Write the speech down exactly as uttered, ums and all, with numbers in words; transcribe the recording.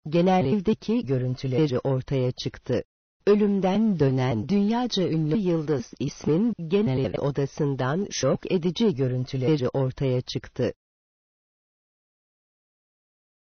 genel evdeki görüntüleri ortaya çıktı. Ölümden dönen dünyaca ünlü yıldız ismin genel ev odasından şok edici görüntüleri ortaya çıktı.